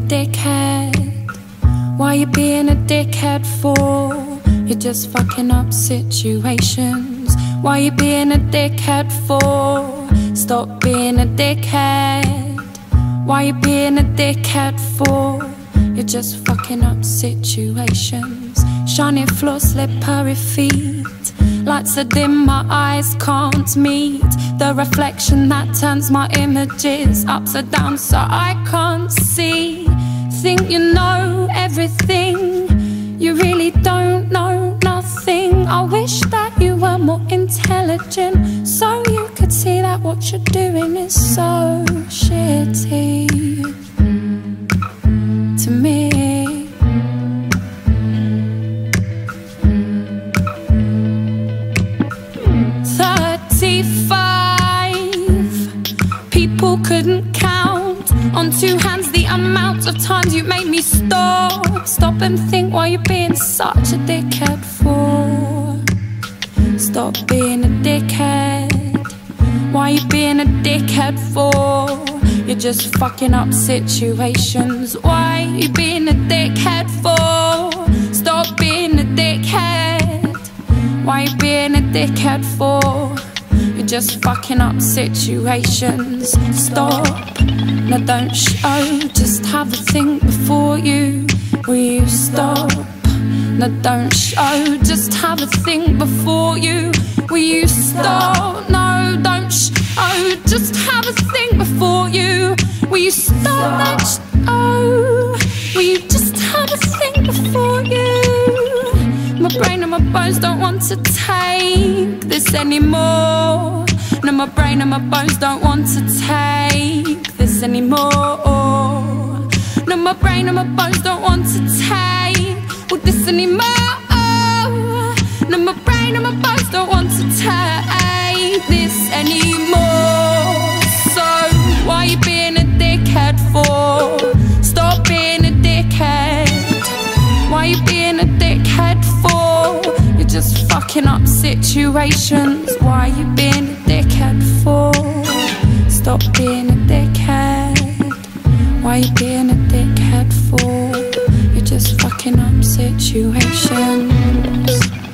dickhead? Why you being a dickhead for? You're just fucking up situations. Why you being a dickhead for? Stop being a dickhead. Why you being a dickhead for? You're just fucking up situations. Shiny floor, slippery feet. Lights are dim, my eyes can't meet the reflection that turns my images upside down so I can't see. Think you know everything, you really don't know nothing. I wish that you were more intelligent, so you could see that what you're doing is so shitty to me. 35 people couldn't count on two hands the amount of times you made me stop and think why you're being such a dickhead for. Stop being a dickhead. Why you being a dickhead for? You're just fucking up situations. Why you being a dickhead for? Stop being a dickhead. Why you being a dickhead for? You're just fucking up situations. Stop, no don't show. Just have a think before you. Will you stop? No don't show. Just have a think before you. Will you stop? No don't show. Just have a think before you. Will you stop? Don't show. Will you just have a think before you? My brain and my bones don't want to take this anymore. No, my brain and my bones don't want to take this anymore. No, my brain and my bones don't want to take all this anymore. No, my brain and my bones don't want to take this anymore. So, why you being a dickhead for? Stop being a dickhead. Why you being a dickhead for? You're just fucking up situations. Why you being a dickhead for? Stop being a dickhead. Why you being a dickhead for? You're just fucking up situations.